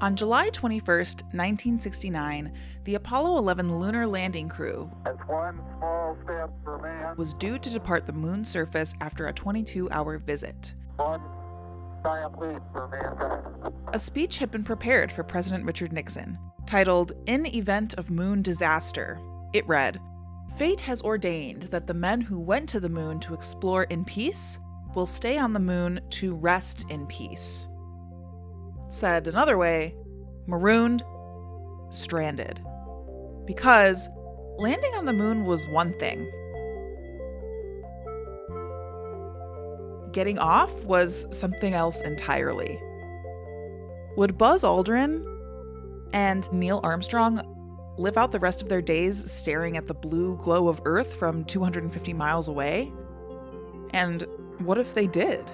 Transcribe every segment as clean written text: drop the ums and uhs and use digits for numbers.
On July 21st, 1969, the Apollo 11 lunar landing crew was due to depart the moon's surface after a 22-hour visit. A speech had been prepared for President Richard Nixon, titled "In Event of Moon Disaster." It read, "Fate has ordained that the men who went to the moon to explore in peace will stay on the moon to rest in peace." Said another way, marooned, stranded. Because landing on the moon was one thing. Getting off was something else entirely. Would Buzz Aldrin and Neil Armstrong live out the rest of their days staring at the blue glow of Earth from 250 miles away? And what if they did?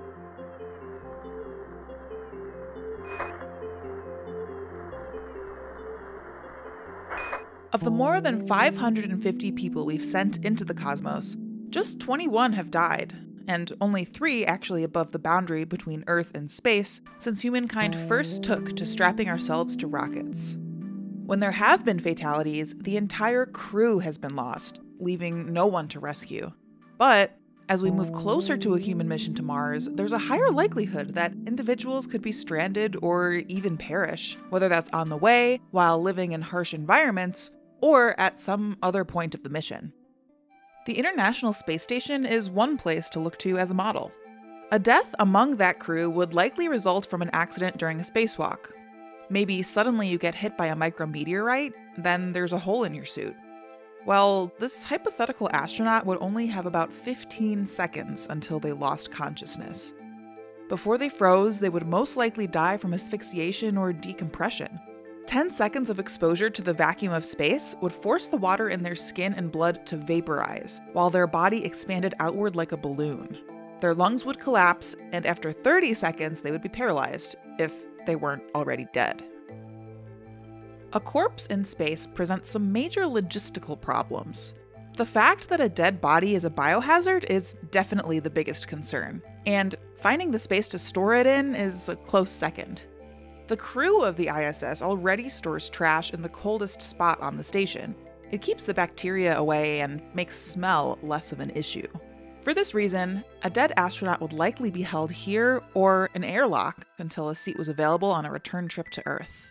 Of the more than 550 people we've sent into the cosmos, just 21 have died, and only 3 actually above the boundary between Earth and space since humankind first took to strapping ourselves to rockets. When there have been fatalities, the entire crew has been lost, leaving no one to rescue. But as we move closer to a human mission to Mars, there's a higher likelihood that individuals could be stranded or even perish, whether that's on the way, while living in harsh environments, or at some other point of the mission. The International Space Station is one place to look to as a model. A death among that crew would likely result from an accident during a spacewalk. Maybe suddenly you get hit by a micrometeorite, then there's a hole in your suit. Well, this hypothetical astronaut would only have about 15 seconds until they lost consciousness. Before they froze, they would most likely die from asphyxiation or decompression. 10 seconds of exposure to the vacuum of space would force the water in their skin and blood to vaporize, while their body expanded outward like a balloon. Their lungs would collapse, and after 30 seconds, they would be paralyzed, if they weren't already dead. A corpse in space presents some major logistical problems. The fact that a dead body is a biohazard is definitely the biggest concern, and finding the space to store it in is a close second. The crew of the ISS already stores trash in the coldest spot on the station. It keeps the bacteria away and makes smell less of an issue. For this reason, a dead astronaut would likely be held here or an airlock until a seat was available on a return trip to Earth.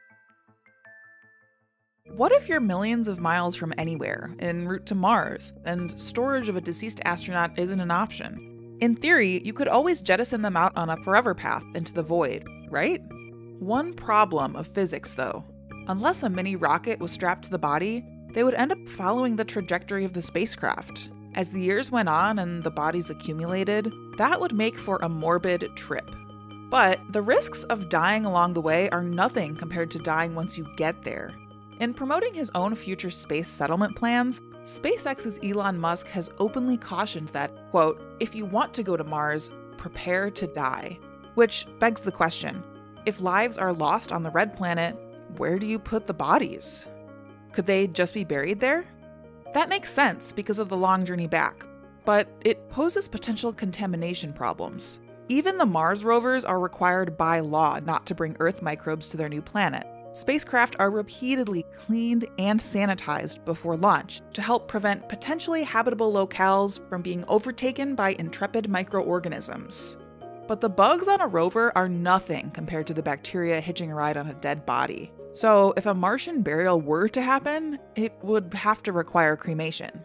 What if you're millions of miles from anywhere, en route to Mars, and storage of a deceased astronaut isn't an option? In theory, you could always jettison them out on a forever path into the void, right? One problem of physics, though. Unless a mini rocket was strapped to the body, they would end up following the trajectory of the spacecraft. As the years went on and the bodies accumulated, that would make for a morbid trip. But the risks of dying along the way are nothing compared to dying once you get there. In promoting his own future space settlement plans, SpaceX's Elon Musk has openly cautioned that, quote, "If you want to go to Mars, prepare to die." Which begs the question, if lives are lost on the red planet, where do you put the bodies? Could they just be buried there? That makes sense because of the long journey back, but it poses potential contamination problems. Even the Mars rovers are required by law not to bring Earth microbes to their new planet. Spacecraft are repeatedly cleaned and sanitized before launch to help prevent potentially habitable locales from being overtaken by intrepid microorganisms. But the bugs on a rover are nothing compared to the bacteria hitching a ride on a dead body. So if a Martian burial were to happen, it would have to require cremation.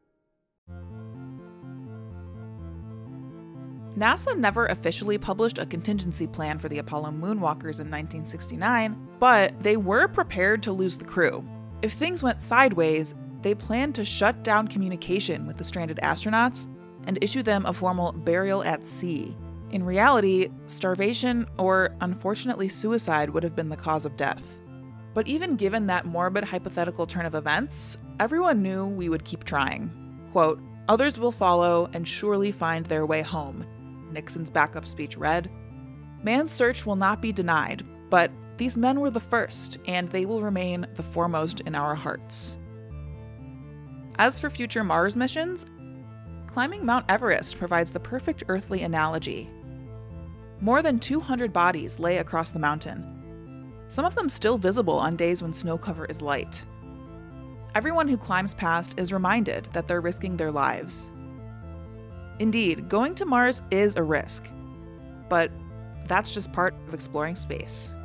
NASA never officially published a contingency plan for the Apollo moonwalkers in 1969, but they were prepared to lose the crew. If things went sideways, they planned to shut down communication with the stranded astronauts and issue them a formal burial at sea. In reality, starvation or, unfortunately, suicide would have been the cause of death. But even given that morbid hypothetical turn of events, everyone knew we would keep trying. Quote, "Others will follow and surely find their way home," Nixon's backup speech read. Man's search will not be denied, but these men were the first, and they will remain the foremost in our hearts. As for future Mars missions, climbing Mount Everest provides the perfect earthly analogy. More than 200 bodies lay across the mountain. some of them still visible on days when snow cover is light. Everyone who climbs past is reminded that they're risking their lives. Indeed, going to Mars is a risk, but that's just part of exploring space.